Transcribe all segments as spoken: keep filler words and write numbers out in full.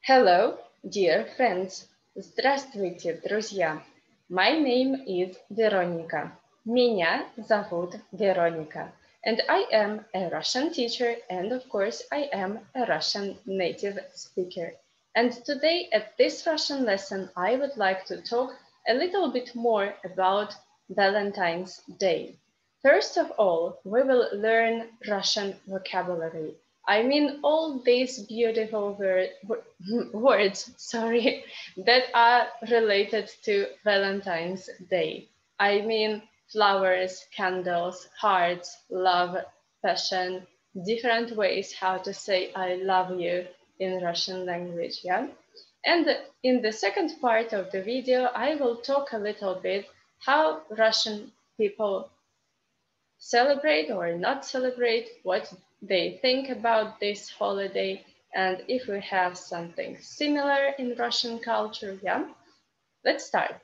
Hello, dear friends. Здравствуйте, друзья. My name is Veronica. Меня зовут Veronica. And I am a Russian teacher and of course I am a Russian native speaker. And today at this Russian lesson I would like to talk a little bit more about Valentine's Day. First of all, we will learn Russian vocabulary. I mean all these beautiful word, words, sorry, that are related to Valentine's Day. I mean flowers, candles, hearts, love, passion, different ways how to say I love you in Russian language, yeah? And in the second part of the video, I will talk a little bit how Russian people celebrate or not celebrate, what they think about this holiday, and if we have something similar in Russian culture. Yeah, let's start.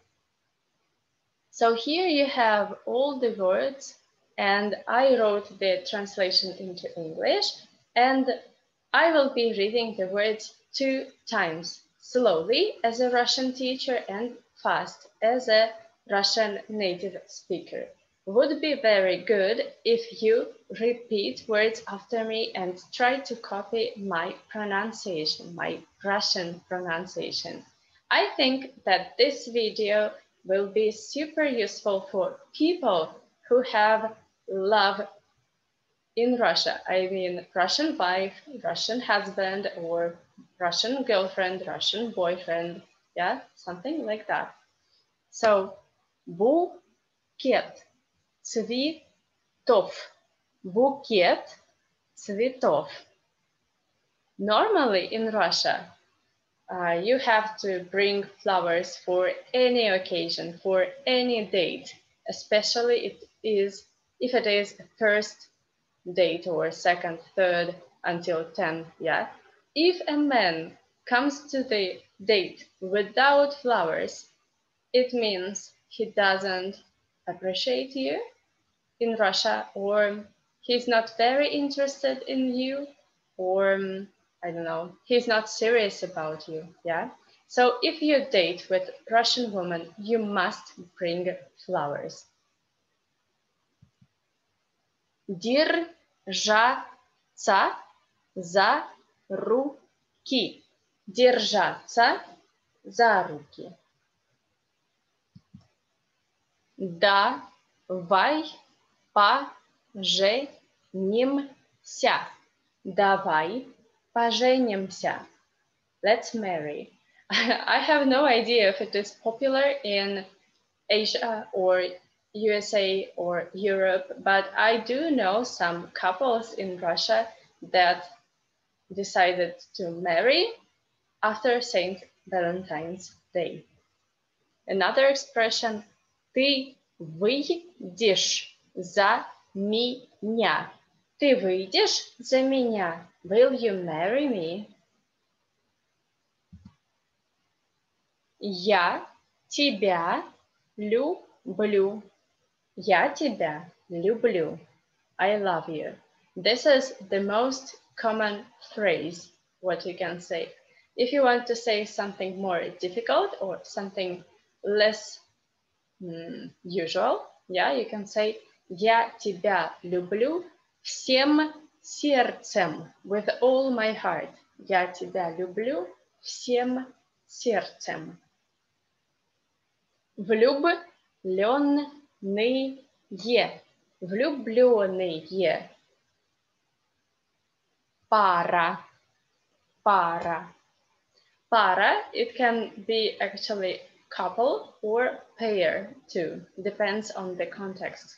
So here you have all the words, and I wrote the translation into English, and I will be reading the words two times, slowly as a Russian teacher and fast as a Russian native speaker. Would be very good if you repeat words after me and try to copy my pronunciation, my Russian pronunciation. I think that this video will be super useful for people who have love in Russia. I mean, Russian wife, Russian husband, or Russian girlfriend, Russian boyfriend, yeah, something like that. So, букет цветов, букет цветов. Normally in Russia, uh, you have to bring flowers for any occasion, for any date, especially it is if it is a first date or second, third until ten, yeah. If a man comes to the date without flowers, it means he doesn't appreciate you in Russia, or he's not very interested in you, or I don't know, he's not serious about you, yeah? So if you date with Russian woman, you must bring flowers. Держаться за руки. Держаться за руки. Давай поженимся. Давай поженимся. Let's marry. I have no idea if it is popular in Asia or U S A or Europe, but I do know some couples in Russia that decided to marry after Saint Valentine's Day. Another expression, ты выйдешь за меня. Ты выйдешь за меня. Will you marry me? Я тебя люблю. Я тебя люблю. I love you. This is the most common phrase, what you can say. If you want to say something more difficult or something less mm, usual, yeah, you can say я тебя люблю всем сердцем, with all my heart. Я тебя люблю всем сердцем. Влюбленные. Влюбленные. Пара. Пара. Para, it can be actually couple or pair too, depends on the context.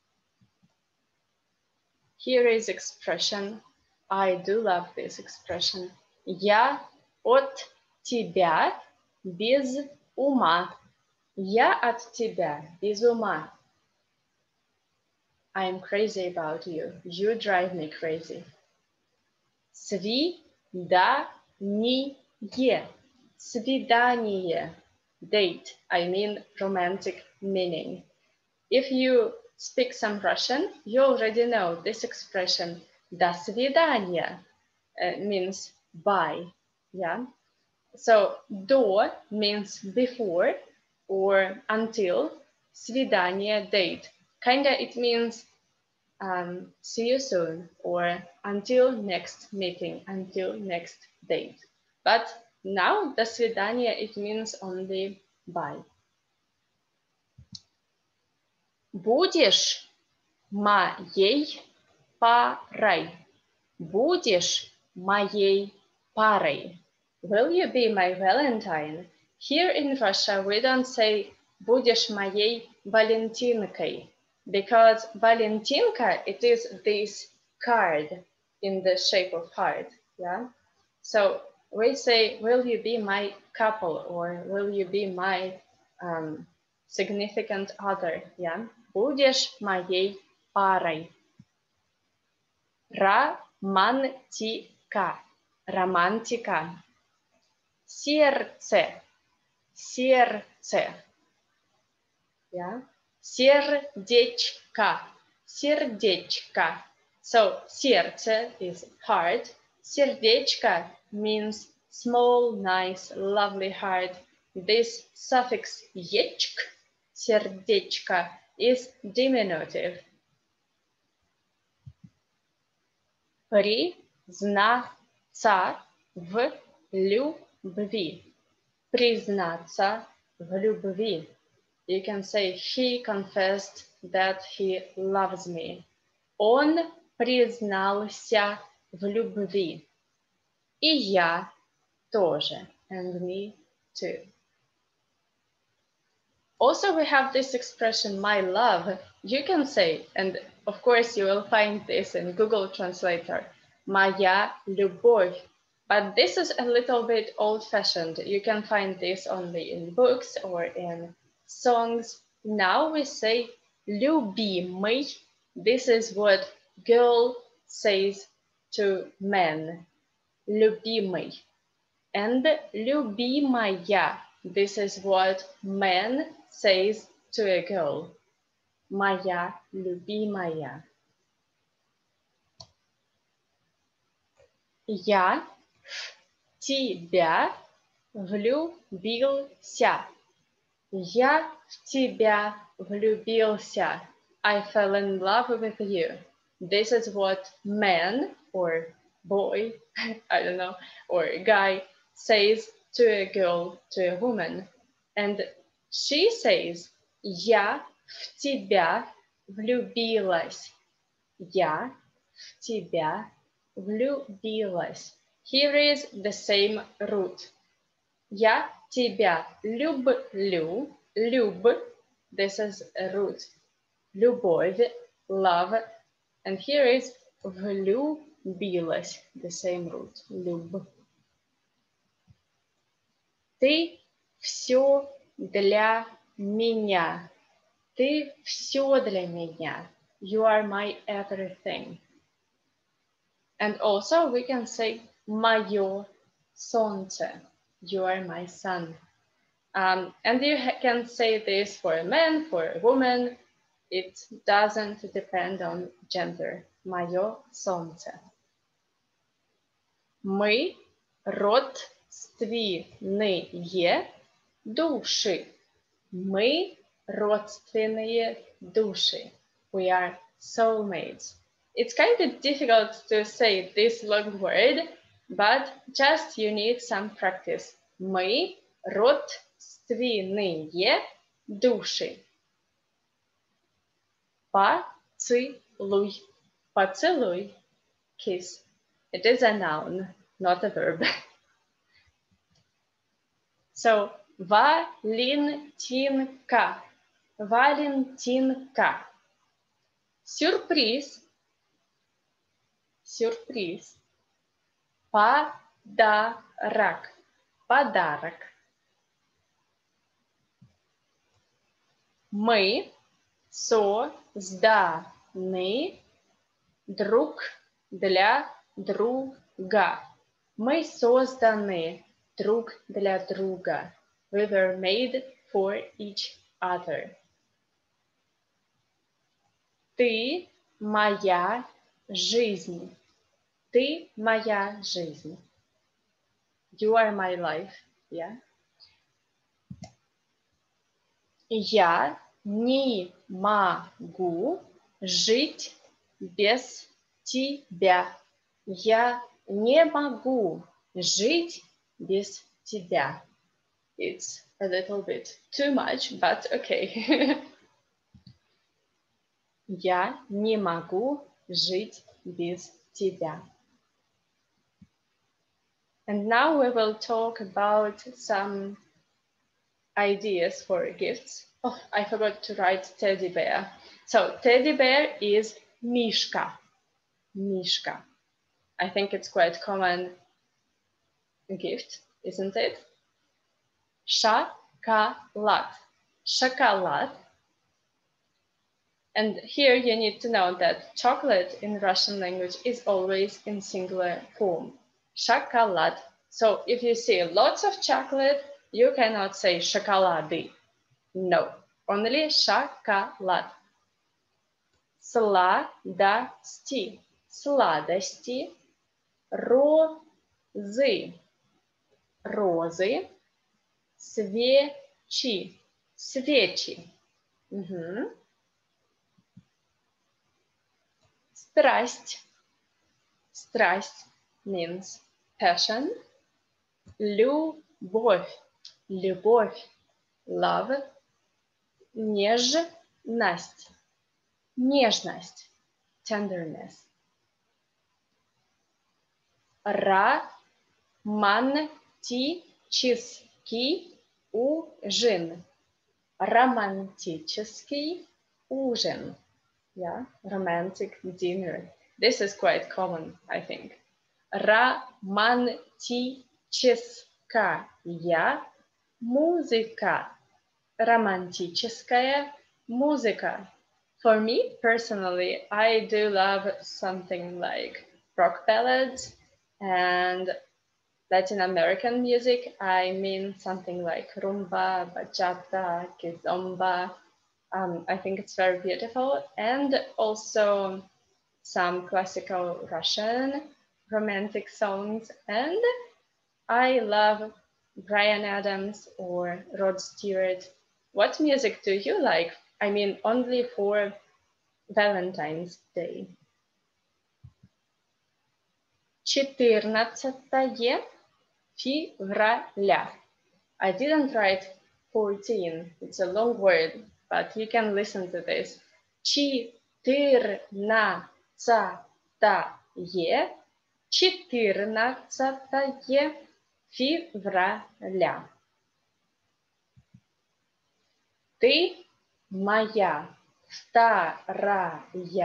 Here is expression. I do love this expression. Я от тебя без ума. Я от тебя без ума. I'm crazy about you. You drive me crazy. Свидание. Свидание. Date. I mean romantic meaning. If you speak some Russian, you already know this expression. До свидания uh, means bye. Yeah. So до means before or until. Свидание, date. Kinda it means um, see you soon or until next meeting, until next date. But now до свидания it means only bye. Будешь моей парой. Будешь моей парой. Will you be my Valentine? Here in Russia, we don't say будешь моей Валентинкой, because Valentinka, it is this card in the shape of heart, yeah? So we say, will you be my couple, or will you be my um, significant other, yeah? Будешь моей парой. Романтика. Романтика. Сердце. Сердце. Yeah. Сердечко. Сердечко. So, сердце is heart. Сердечко means small, nice, lovely heart. This suffix ечк, сердечко, is diminutive. Признаться в любви. Признаться в любви. You can say he confessed that he loves me. Он признался в любви. И я тоже. And me too. Also, we have this expression, my love. You can say, and of course you will find this in Google Translator, моя любовь. But this is a little bit old-fashioned. You can find this only in books or in songs. Now we say любимый. This is what girl says to men. Любимый. And любимая. This is what man says to a girl. Моя любимая. Я в тебя влюбился. Я в тебя влюбился. I fell in love with you. This is what man or boy, I don't know, or guy says to a girl, to a woman. And she says, я в тебя влюбилась. Я в тебя влюбилась. Here is the same root. Я тебя люблю. Люб. This is a root. Любовь, love. And here is влюбилась. The same root. Люб. Ты все для меня. Ты все для меня. You are my everything. And also we can say моё солнце. You are my sun. Um, and you can say this for a man, for a woman. It doesn't depend on gender. Моё солнце. Мы родственные души. Мы родственные души. We are soulmates. It's kind of difficult to say this long word, but just you need some practice. Мы родственные души. Поцелуй. Поцелуй. Kiss. It is a noun, not a verb. So, Валентинка. Валентинка. Сюрприз. Сюрприз. Подарок. Подарок. Мы созданы друг для друга. Мы созданы друг для друга. We were made for each other. Ты моя жизнь. Ты моя жизнь. You are my life. Yeah. Я не могу жить без тебя. Я не могу жить без тебя. It's a little bit too much, but okay. Я не могу жить без тебя. And now we will talk about some ideas for gifts. Oh, I forgot to write teddy bear. So teddy bear is Mishka. Mishka. I think it's quite common gift, isn't it? Шоколад. Шоколad. And here you need to know that chocolate in Russian language is always in singular form. Шоколад. So if you see lots of chocolate, you cannot say шоколады. No, only шоколад. Сладости. Сладости. Розы. Розы. Свечи. Свечи. Угу. Страсть. Страсть means passion. Любовь. Любовь. Love. Нежность. Нежность. Tenderness. Романтический ужин. Романтический ужин. Yeah, romantic dinner. This is quite common, I think. Романтическая музыка. Романтическая музыка. For me, personally, I do love something like rock ballads and Latin American music. I mean something like rumba, bachata, kizomba. Um, I think it's very beautiful. And also some classical Russian romantic songs. And I love Bryan Adams or Rod Stewart. What music do you like? I mean, only for Valentine's Day. четырнадцатое февраля. I didn't write fourteen. It's a long word, but you can listen to this. четырнадцатое. четырнадцатое февраля. Ты моя вторая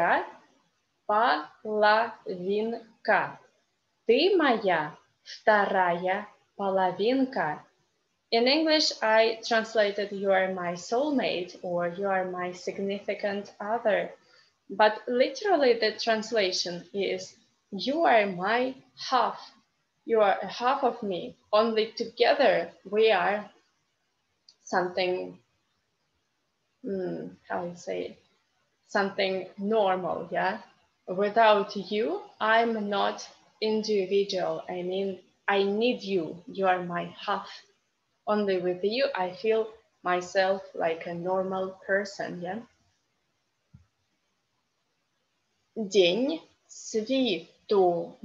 половинка. Ты моя вторая половинка. In English, I translated you are my soulmate or you are my significant other. But literally the translation is you are my half. You are a half of me. Only together we are something, mm, how you say it? Something normal, yeah? Without you, I'm not individual. I mean, I need you. You are my half. Only with you, I feel myself like a normal person, yeah? День Святого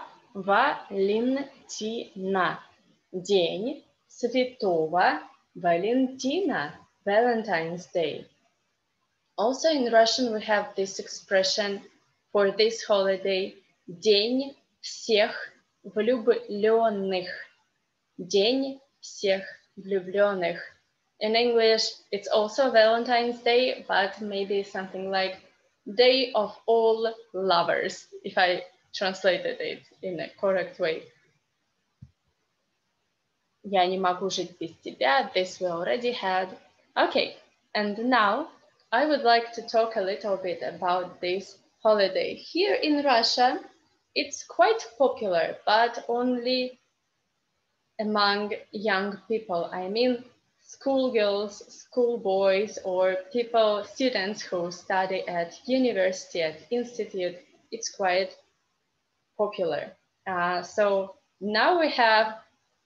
Валентина. День Святого Валентина. Valentine's Day. Also in Russian, we have this expression for this holiday, День всех влюбленных. День всех влюбленных. In English, it's also Valentine's Day, but maybe something like Day of all lovers, if I translated it in a correct way. Я не могу жить без тебя. This we already had. Okay, and now I would like to talk a little bit about this holiday. Here in Russia, it's quite popular, but only among young people. I mean, schoolgirls, schoolboys, or people, students who study at university, at institute. It's quite popular. Uh, so now we have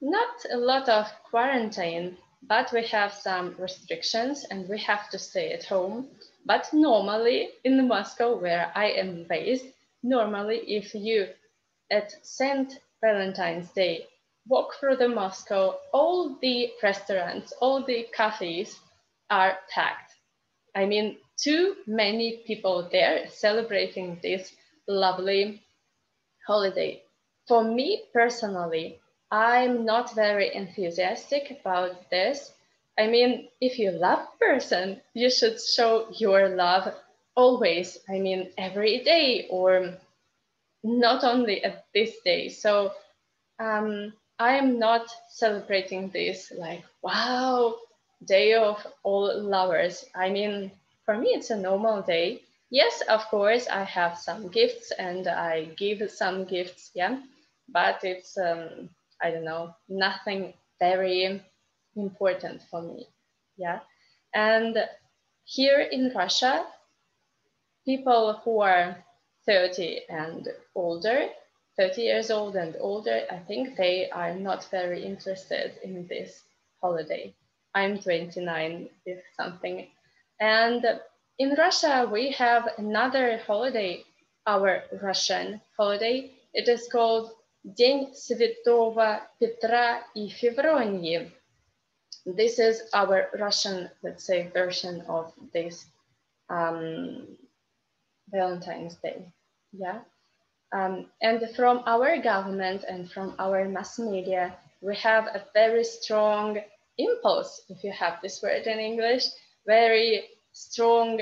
not a lot of quarantine, but we have some restrictions and we have to stay at home. But normally in Moscow, where I am based, normally if you at Saint Valentine's Day walk through the Moscow, all the restaurants, all the cafes are packed. I mean, too many people there celebrating this lovely holiday. For me personally, I'm not very enthusiastic about this. I mean, if you love a person, you should show your love always. I mean, every day or not only at this day. So um, I am not celebrating this like, wow, day of all lovers. I mean, for me, it's a normal day. Yes, of course, I have some gifts and I give some gifts, yeah, but it's, um, I don't know, nothing very important for me, yeah. And here in Russia, people who are thirty and older, thirty years old and older, I think they are not very interested in this holiday. I'm twenty-nine, if something. And in Russia, we have another holiday, our Russian holiday. It is called День Святого Петра и Февронии. This is our Russian, let's say, version of this um, Valentine's Day. Yeah. Um, and from our government and from our mass media, we have a very strong impulse, if you have this word in English, very strong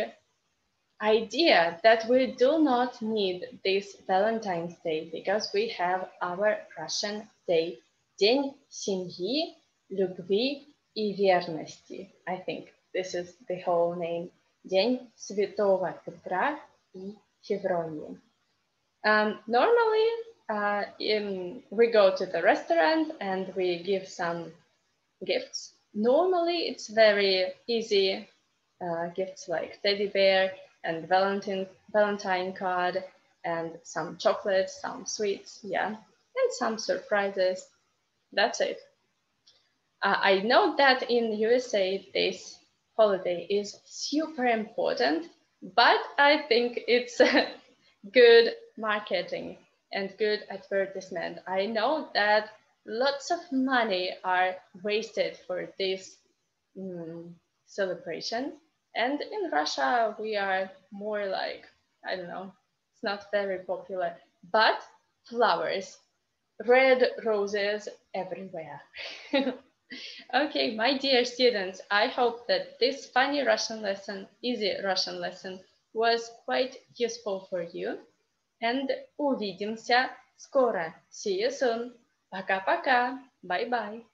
idea that we do not need this Valentine's Day because we have our Russian day, День семьи, любви и верности. I think this is the whole name. День Святого Петра и Февронии. Um, normally, uh, in, we go to the restaurant and we give some gifts. Normally, it's very easy uh, gifts like teddy bear and Valentine, Valentine card and some chocolates, some sweets, yeah, and some surprises. That's it. Uh, I know that in U S A, this holiday is super important, but I think it's good marketing and good advertisement. I know that lots of money are wasted for this um, celebration. And in Russia, we are more like, I don't know, it's not very popular, but flowers, red roses everywhere. Okay, my dear students, I hope that this funny Russian lesson, easy Russian lesson, was quite useful for you. And увидимся скоро. See you soon. Пока-пока. Bye-bye.